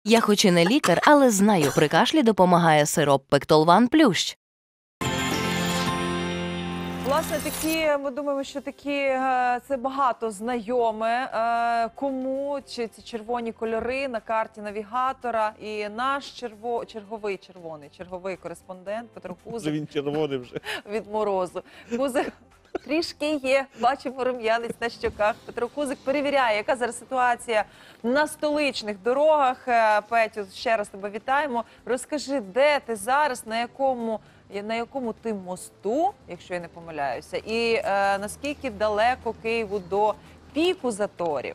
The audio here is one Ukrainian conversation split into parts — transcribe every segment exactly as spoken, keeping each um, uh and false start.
Я хоч і не лікар, але знаю, при кашлі допомагає сироп Пектолван Плющ. Власне, такі, ми думаємо, що такі, це багато знайоме кому, чи ці червоні кольори на карті навігатора. І наш черво, черговий червоний, черговий кореспондент Петро Кузик. Він червоний вже. Від морозу. Кузик трішки є, бачимо рум'янець на щоках. Петро Кузик перевіряє, яка зараз ситуація на столичних дорогах. Петю, ще раз тебе вітаємо. Розкажи, де ти зараз, на якому... на якому ти мосту, якщо я не помиляюся, і е, наскільки далеко Києву до піку заторів?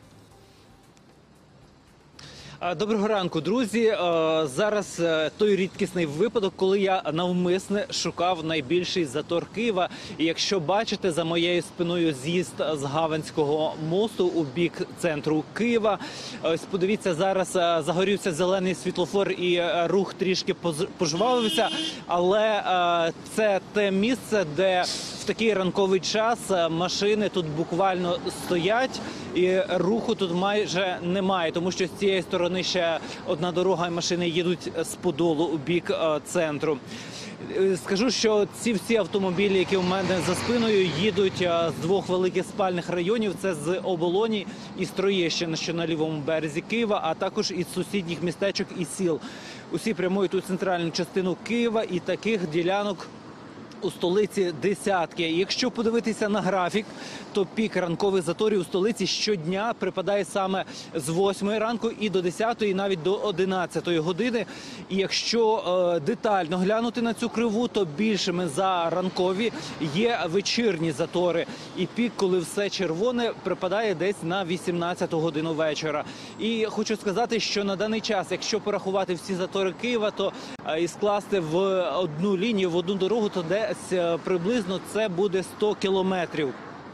Доброго ранку, друзі. Зараз той рідкісний випадок, коли я навмисне шукав найбільший затор Києва. І якщо бачите, за моєю спиною з'їзд з Гаганського мосту у бік центру Києва. Ось подивіться, зараз загорівся зелений світлофор і рух трішки пожвавився. Але це те місце, де в такий ранковий час машини тут буквально стоять. І руху тут майже немає, тому що з цієї сторони ще одна дорога і машини їдуть з Подолу у бік е, центру. Скажу, що ці всі автомобілі, які у мене за спиною, їдуть е, з двох великих спальних районів. Це з Оболоні і з Троєщини, що на лівому березі Києва, а також із сусідніх містечок і сіл. Усі прямують у центральну частину Києва, і таких ділянок у столиці десятки. Якщо подивитися на графік, то пік ранкових заторів у столиці щодня припадає саме з восьмої ранку і до десятої, і навіть до одинадцятої години. І якщо е, детально глянути на цю криву, то більшими за ранкові є вечірні затори. І пік, коли все червоне, припадає десь на вісімнадцяту годину вечора. І хочу сказати, що на даний час, якщо порахувати всі затори Києва, то е, і скласти в одну лінію, в одну дорогу, то десь приблизно це буде сто кілометрів.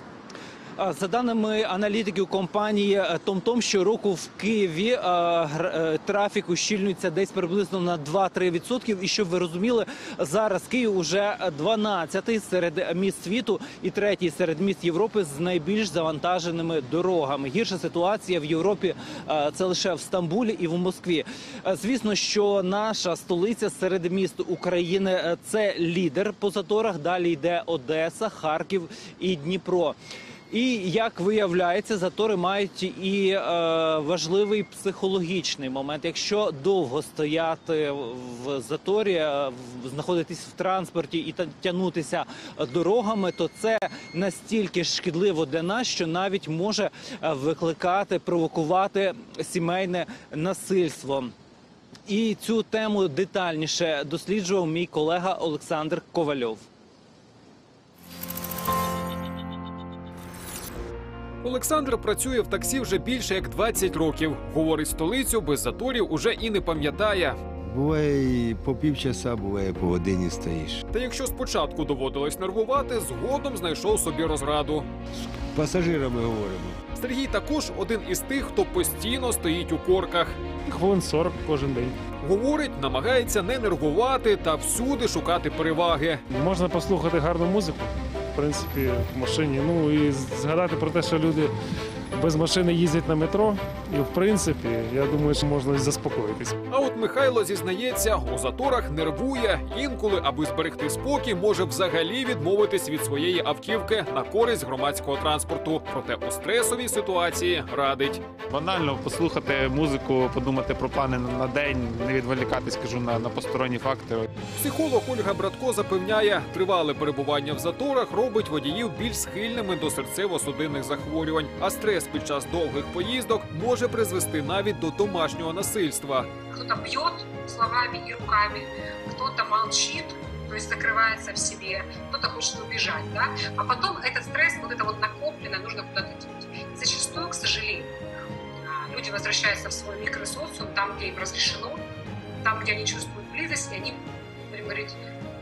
За даними аналітиків компанії TomTom, щороку в Києві трафік ущільнюється десь приблизно на два-три відсотки. І щоб ви розуміли, зараз Київ уже дванадцятий серед міст світу і третій серед міст Європи з найбільш завантаженими дорогами. Гірша ситуація в Європі – це лише в Стамбулі і в Москві. Звісно, що наша столиця серед міст України – це лідер по заторах. Далі йде Одеса, Харків і Дніпро. І, як виявляється, затори мають і е, важливий психологічний момент. Якщо довго стояти в заторі, е, знаходитись в транспорті і тягнутися дорогами, то це настільки шкідливо для нас, що навіть може викликати, провокувати сімейне насильство. І цю тему детальніше досліджував мій колега Олександр Ковальов. Олександр працює в таксі вже більше як двадцять років. Говорить, столицю без заторів уже і не пам'ятає. Буває і по півчаса, буває по годині стоїш. Та якщо спочатку доводилось нервувати, згодом знайшов собі розраду. З пасажирами говоримо. Сергій також один із тих, хто постійно стоїть у корках. Хвилин сорок кожен день. Говорить, намагається не нервувати та всюди шукати переваги. Можна послухати гарну музику, в принципі, в машині. Ну і згадати про те, що люди без машини їздять на метро. І, в принципі, я думаю, що можна заспокоїтись. А от Михайло зізнається, у заторах нервує. Інколи, аби зберегти спокій, може взагалі відмовитись від своєї автівки на користь громадського транспорту. Проте у стресовій ситуації радить. Банально послухати музику, подумати про плани на день, не відволікатись, кажу, на, на посторонні фактори. Психолог Ольга Братко запевняє, тривале перебування в заторах робить водіїв більш схильними до серцево-судинних захворювань. А стрес під час довгих поїздок може призвести навіть до домашнього насильства. Кто-то бьет словами и руками, кто-то молчит, то есть закрывается в себе, кто-то хочет убежать, да? А потом этот стресс, вот это вот накопленное, нужно куда-то деть. Зачастую, к сожалению, люди возвращаются в свой микросоциум, там, где им разрешено, там, где они чувствуют близость, и они, будем говорить,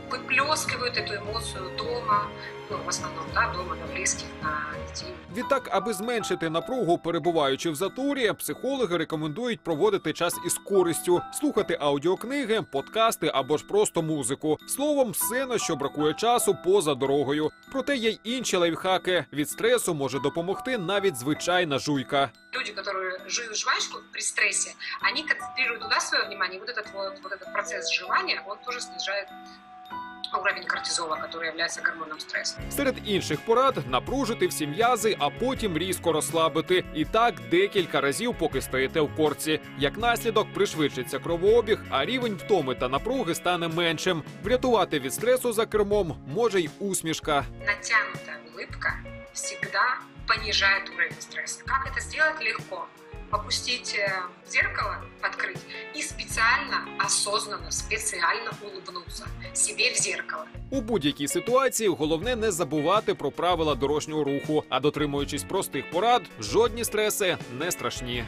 выплескивают эту эмоцию дома, ну, в основном, да, дома, на близких, на детей. Відтак, аби зменшити напругу, перебуваючи в заторі, психологи рекомендують проводити час із користю, слухати аудіокниги, подкасти або ж просто музику. Словом, все, на що бракує часу поза дорогою. Проте є й інші лайфхаки. Від стресу може допомогти навіть звичайна жуйка. Люди, которые жуют жвачку при стрессе, они концентрируют туда свое внимание. Вот этот вот, вот этот процесс жевания, он тоже снижает уровень кортизола, который является гормоном стресса. Серед інших порад – напружити всі м'язи, а потім різко розслабити. І так декілька разів, поки стоїте в корці. Як наслідок, пришвидшиться кровообіг, а рівень втоми та напруги стане меншим. Врятувати від стресу за кермом може й усмішка. Натянутая улыбка всегда понижает уровень стресса. Как это сделать? Легко. Опустить зеркало, открыть и специально, осознанно, специально улыбнуться себе в зеркало. У будь-якій ситуації головне не забувати про правила дорожнього руху, а дотримуючись простих порад, жодні стреси не страшні.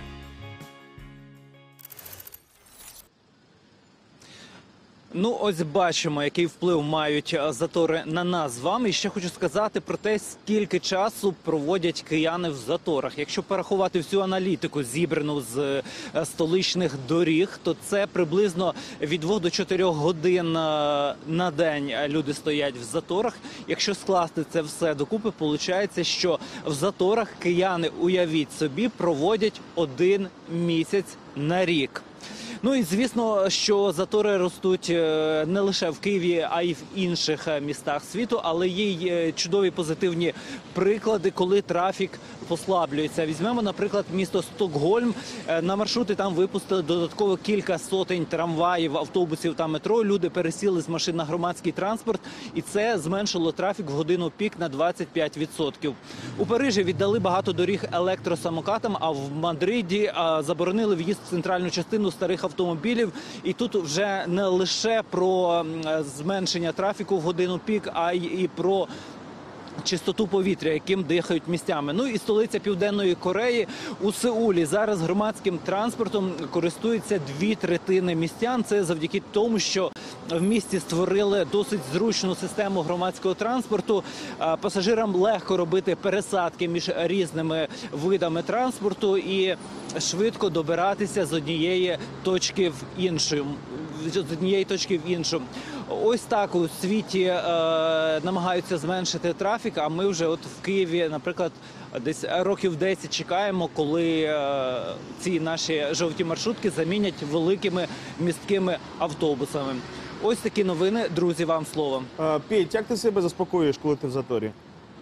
Ну, ось бачимо, який вплив мають затори на нас з вами. І ще хочу сказати про те, скільки часу проводять кияни в заторах. Якщо порахувати всю аналітику, зібрану з столичних доріг, то це приблизно від двох до чотирьох годин на день люди стоять в заторах. Якщо скласти це все докупи, виходить, що в заторах кияни, уявіть собі, проводять один місяць на рік. Ну і звісно, що затори ростуть не лише в Києві, а й в інших містах світу, але є й чудові позитивні приклади, коли трафік послаблюється. Візьмемо, наприклад, місто Стокгольм. На маршрути там випустили додатково кілька сотень трамваїв, автобусів та метро. Люди пересіли з машин на громадський транспорт, і це зменшило трафік в годину пік на двадцять п'ять відсотків. У Парижі віддали багато доріг електросамокатам, а в Мадриді заборонили в'їзд в центральну частину старих автомобілів. І тут вже не лише про зменшення трафіку в годину пік, а й і про чистоту повітря, яким дихають містями. Ну і столиця Південної Кореї у Сеулі. Зараз громадським транспортом користуються дві третини містян. Це завдяки тому, що в місті створили досить зручну систему громадського транспорту. Пасажирам легко робити пересадки між різними видами транспорту і швидко добиратися з однієї точки в іншу. З однієї точки в іншу. Ось так у світі е, намагаються зменшити трафік, а ми вже от в Києві, наприклад, десь років десять чекаємо, коли е, ці наші жовті маршрутки замінять великими місткими автобусами. Ось такі новини, друзі, вам слово. А, Петь, як ти себе заспокоюєш, коли ти в заторі?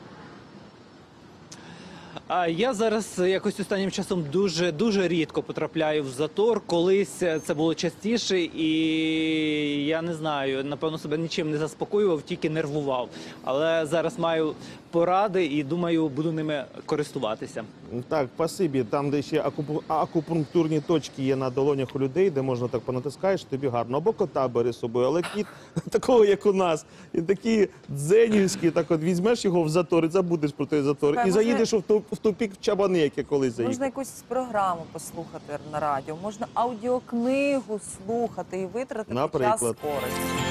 А я зараз якось останнім часом дуже дуже рідко потрапляю в затор. Колись це було частіше, і я не знаю, напевно, себе нічим не заспокоював, тільки нервував. Але зараз маю поради і думаю, буду ними користуватися. Так, спасибі. Там, де ще акупу- акупунктурні точки є на долонях у людей, де можна так понатискаєш, тобі гарно. Або кота бери з собою, але кіт такого, як у нас. І такі дзенівські, так от візьмеш його в затор і забудеш про той затор. Слухай, І може- заїдеш в ту- в тупік в чабани, як я колись заїхав. Можна якусь програму послухати на радіо, можна аудіокнигу слухати і витратити час Наприклад. з користю.